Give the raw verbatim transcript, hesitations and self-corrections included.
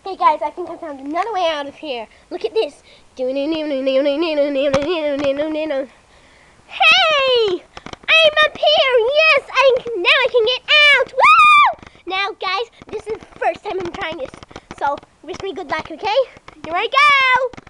Hey guys, I think I found another way out of here. Look at this. Hey! I'm up here! Yes! I can, now I can get out! Woo! Now guys, this is the first time I'm trying this. So, wish me good luck, okay? Here I go!